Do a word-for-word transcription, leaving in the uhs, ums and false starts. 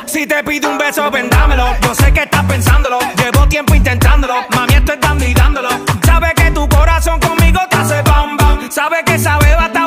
Si te pido un beso, ven dámelo. Yo sé que estás pensándolo, llevo tiempo intentándolo. Mami, esto es dando y dándolo. Sabe que tu corazón conmigo te hace bam bam. Sabe que esa beba está